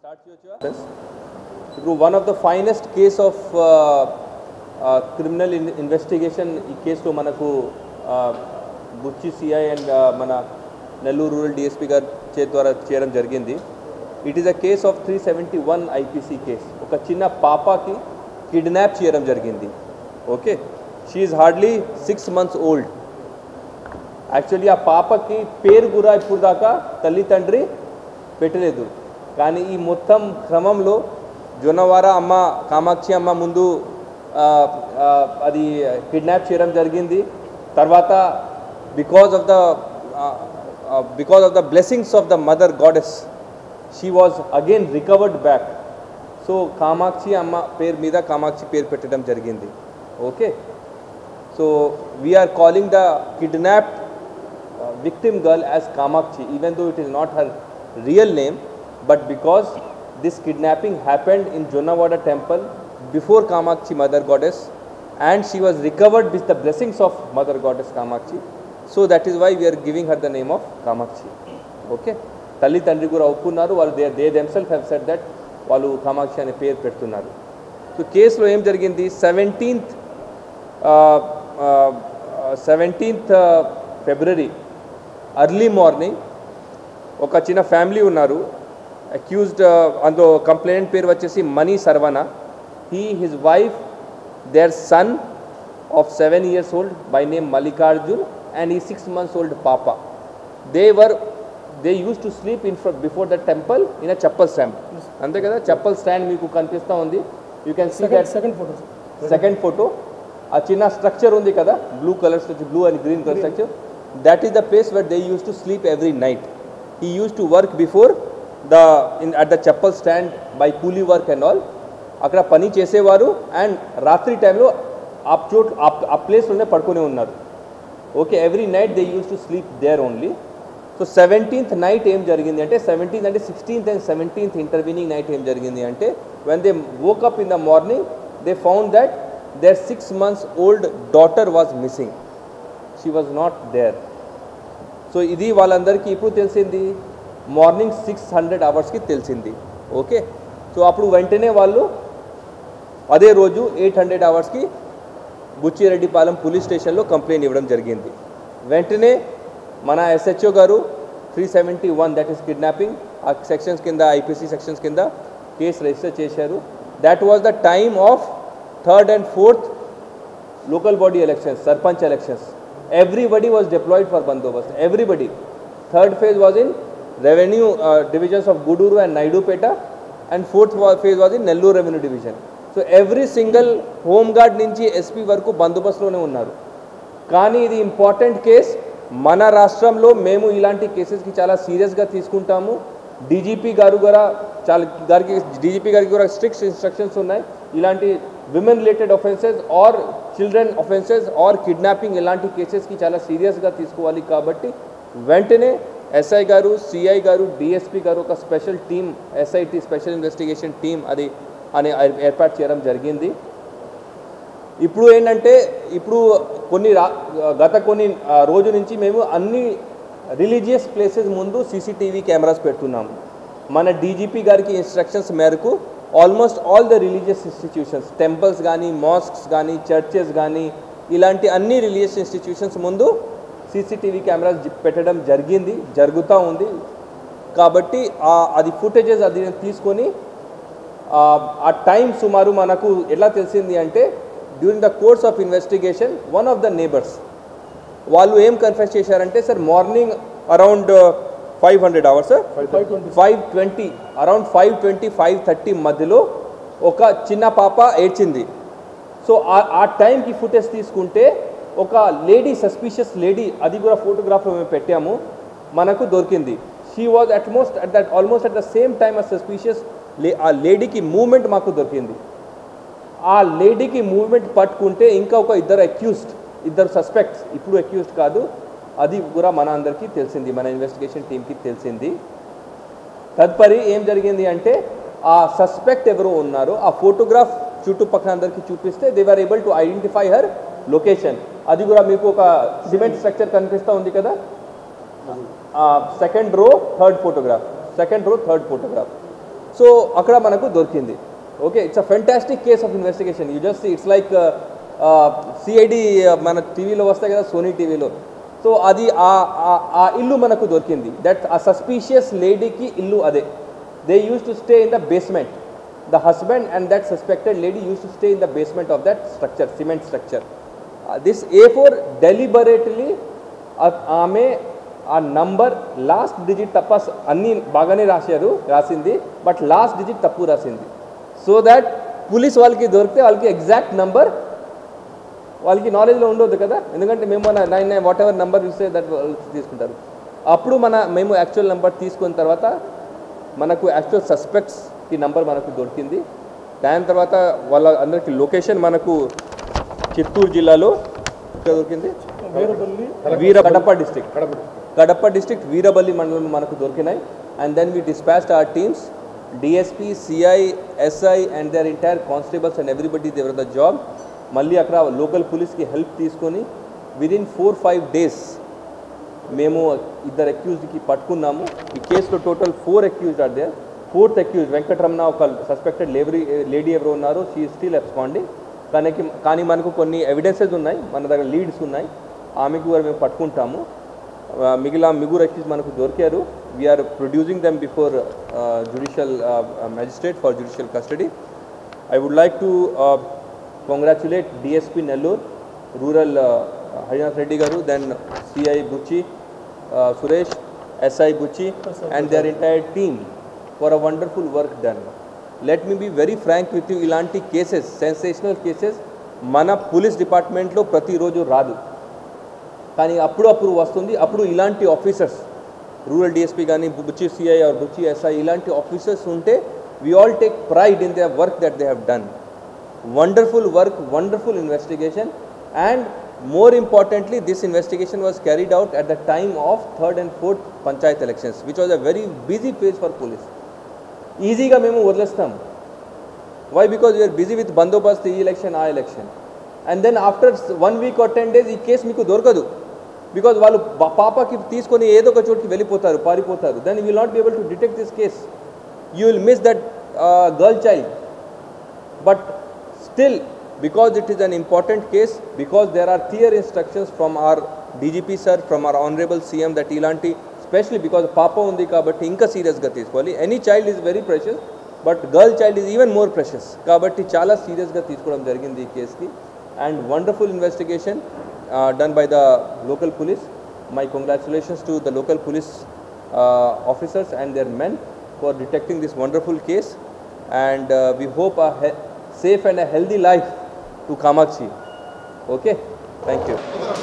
One of the finest case of criminal investigation case to manaku Bucchi CI and mana Nellore rural DSP gar చేద్వారా చేయడం జరిగింది. It is a case of 371 IPC case. ఒక చిన్న పాపకి kidnap చేయడం జరిగింది. Okay, she is hardly 6 months old. Actually ఆ పాపకి పేరు కూడా ఇప్పుడు దాకా తల్లి తండ్రి పెట్టలేదు. కానీ ఈ మొత్తం క్రమంలో జొన్నవార అమ్మ కామాక్షి అమ్మ ముందు అది కిడ్నాప్ చేయడం జరిగింది. తర్వాత because of the blessings of the mother goddess she was again recovered back. So Kamakshi అమ్మ పేరు మీద కామాక్షి పేరు పెట్టడం జరిగింది. Okay, so we are calling the kidnapped victim girl as Kamakshi, even though it is not her real name, but because this kidnapping happened in Jonnavada temple before Kamakshi mother goddess, and she was recovered with the blessings of mother goddess Kamakshi, so that is why we are giving her the name of Kamakshi. Okay, talli tandri kura oppunnaru, వాళ్ళు they themselves have said that వాళ్ళు కామాక్షి అనే పేరు పెడుతున్నారు. So కేసులో ఏం జరిగింది, 17th February early morning ఒక చిన్న ఫ్యామిలీ ఉన్నారు. అక్యూజ్డ్ అందులో కంప్లైంట్ పేరు వచ్చేసి Mani Saravana. His wife, their son of 7 years old by name Mallikarjun and his 6 months old papa. They used to sleep before the temple in a chappal stand. అంతే కదా, chappal stand మీకు కనిపిస్తూ ఉంది. You can see that second photo. ఆ చిన్న structure ఉంది కదా, blue colour structure, blue and green colour structure. That is the place where they used to sleep every night. He used to work before at the chappal stand by coolie work and all. అక్కడ పని చేసేవారు and రాత్రి టైంలో ఆ ప్లేస్లోనే పడుకునే ఉన్నారు. Okay, every night they use to sleep there only. So 17th night ఏం జరిగింది అంటే, 17th అంటే 16th and 17th intervening night ఏం జరిగింది అంటే, when they woke up in the morning they found that their 6 months old daughter was missing. She was not there. So ఇది వాళ్ళందరికీ ఇప్పుడు తెలిసింది, మార్నింగ్ 600 hours తెలిసింది. ఓకే, సో అప్పుడు వెంటనే వాళ్ళు అదే రోజు 800 hours బుచ్చిరెడ్డిపాలెం పోలీస్ స్టేషన్లో కంప్లైంట్ ఇవ్వడం జరిగింది. వెంటనే మన SHO గారు 371 దట్ ఈస్ కిడ్నాపింగ్ ఆ సెక్షన్స్ కింద, IPC సెక్షన్స్ కింద కేసు రిజిస్టర్ చేశారు. That was the time of 3rd and 4th local body elections, sarpanch elections. Everybody was deployed for bandobast. Everybody. Third phase was in revenue divisions of Guduru and Naidupeta, and fourth phase was in Nellore revenue division. So every single home guard నుంచి SP వరకు బందోబస్తులోనే ఉన్నారు. కానీ ఇది important case. మన రాష్ట్రంలో మేము ఇలాంటి కేసెస్కి చాలా సీరియస్గా తీసుకుంటాము. డీజీపీ గారికి కూడా స్ట్రిక్ట్ ఇన్స్ట్రక్షన్స్ ఉన్నాయి. ఇలాంటి women related offences or children offences or kidnapping ఇలాంటి కేసెస్కి చాలా సీరియస్గా తీసుకోవాలి. కాబట్టి వెంటనే SI గారు, CI గారు, DSP గారు ఒక special team, SIT special investigation team అది అని ఏర్పాటు చేయడం జరిగింది. ఇప్పుడు ఏంటంటే, గత కొన్ని రోజు నుంచి మేము అన్ని రిలీజియస్ ప్లేసెస్ ముందు CCTV కెమెరాస్ పెడుతున్నాము. మన డీజీపీ గారికి ఇన్స్ట్రక్షన్స్ మేరకు almost all the religious institutions, temples కానీ, మాస్క్స్ కానీ, చర్చెస్ కానీ, ఇలాంటి అన్ని రిలీజియస్ ఇన్స్టిట్యూషన్స్ ముందు CCTV కెమెరాస్ పెట్టడం జరుగుతూ ఉంది. కాబట్టి అది ఫుటేజెస్ అది తీసుకొని ఆ టైం సుమారు మనకు ఎలా తెలిసింది అంటే, during the course of investigation one of the neighbours వాళ్ళు ఏం కన్ఫెస్ చేశారంటే, sir morning around 500 hours, 520 around 520, 530 మధ్యలో ఒక చిన్న పాప ఏడ్చింది. సో ఆ టైంకి ఫుటేజ్ తీసుకుంటే ఒక లేడీ, సస్పిషియస్ లేడీ, అది కూడా ఫోటోగ్రాఫ్లో మేము పెట్టాము, మనకు దొరికింది. She was almost at the same time a suspicious. ఆ లేడీకి మూమెంట్ మాకు దొరికింది. ఆ లేడీకి మూమెంట్ పట్టుకుంటే ఇంకా ఒక ఇద్దరు సస్పెక్ట్స్, ఇప్పుడు అక్యూజ్డ్ కాదు, అది కూడా మన అందరికీ తెలిసింది, మన ఇన్వెస్టిగేషన్ టీమ్కి తెలిసింది. తదుపరి ఏం జరిగింది అంటే, ఆ సస్పెక్ట్ ఎవరు ఉన్నారో ఆ ఫోటోగ్రాఫ్ చుట్టుపక్కల అందరికీ చూపిస్తే they were able to identify her location. అది కూడా మీకు ఒక సిమెంట్ స్ట్రక్చర్ కనిపిస్తూ ఉంది కదా, second row third photograph. So అక్కడ మనకు దొరికింది. Okay, it's a fantastic case of investigation. You just it's like CID మన టీవీలో వస్తాయి కదా, సోనీ టీవీలో. సో అది ఆ ఇల్లు మనకు దొరికింది. దట్ ఆ సస్పీషియస్ లేడీకి ఇల్లు అదే. They use to stay in the basement. The husband and that suspected lady use to stay in the basement of that structure, cement structure. This A4 deliberately ఆమె ఆ నంబర్ లాస్ట్ డిజిట్ తప్ప అన్నీ బాగానే రాసింది, but last digit తప్పు రాసింది. So that police వాళ్ళకి దొరికితే వాళ్ళకి ఎగ్జాక్ట్ నంబర్ వాళ్ళకి నాలెడ్జ్లో ఉండొద్దు కదా, ఎందుకంటే మేము మన 99 వాట్ ఎవర్ నెంబర్ ఇస్తే దట్ తీసుకుంటారు. అప్పుడు మేము యాక్చువల్ నెంబర్ తీసుకున్న తర్వాత మనకు యాక్చువల్ సస్పెక్ట్స్కి నెంబర్ మనకు దొరికింది. దాని తర్వాత వాళ్ళ అందరికి లొకేషన్ మనకు చిత్తూరు జిల్లాలో ఇక్కడ దొరికింది, కడప డిస్ట్రిక్ట్ వీరబల్లి మండలం మనకు దొరికినాయి. And then we dispatched our teams, DSP, CI, SI and their entire constables and everybody దేవర్ ద జాబ్. మళ్ళీ అక్కడ లోకల్ పోలీస్కి హెల్ప్ తీసుకొని విదిన్ 4-5 days మేము ఇద్దరు అక్యూజ్డ్కి పట్టుకున్నాము. ఈ కేసులో total 4 accused are there. 4th accused Venkataramana, ఒక సస్పెక్టెడ్ లేడీ ఎవరు ఉన్నారు, షీ ఈజ్ స్టిల్ అబ్స్కాండింగ్. కానీ మనకు కొన్ని ఎవిడెన్సెస్ ఉన్నాయి, మన దగ్గర లీడ్స్ ఉన్నాయి, ఆమెకు కూడా మేము పట్టుకుంటాము. మిగురు అక్యూజ్ మనకు దొరికారు. We are producing them before judicial magistrate for judicial custody. I would like to congratulate DSP Nellore Rural Harinath Reddy garu, then CI Buchi Suresh, SI Buchi and their entire team for a wonderful work done. Let me be very frank with you, ilanti cases, sensational cases mana police department lo prati roju raadu, కానీ అప్పుడు వస్తుంది. అప్పుడు ఇలాంటి officers, rural DSP కానీ, Buchi CI or Buchi SI, ఇలాంటి officers ఉంటే we all take pride in their work that they have done. Wonderful work, wonderful investigation, and more importantly this investigation was carried out at the time of 3rd and 4th panchayat elections, which was a very busy phase for police. Easy ga memu వదిలేస్తాం. Why? Because we are busy with bandobast, ఈ election ఆ election, and then after 1 week or 10 days ఈ కేసు మీకు దొరకదు. Because వాళ్ళు పాపకి తీసుకొని ఏదో ఒక చోటుకి వెళ్ళిపోతారు, పారిపోతారు. then you will not be able to detect this case. You will miss that girl child. But still, because it is an important case, because there are clear instructions from our DGP sir, from our honorable CM, that ilanti, especially because papa undi kabatti inka serious ga teeskovali. Any child is very precious, but girl child is even more precious kabatti chaala serious ga teeskodam jarigindi ee case ki. And wonderful investigation done by the local police. My congratulations to the local police officers and their men for detecting this wonderful case, and we hope a safe and a healthy life to Kamakshi. Okay, thank you.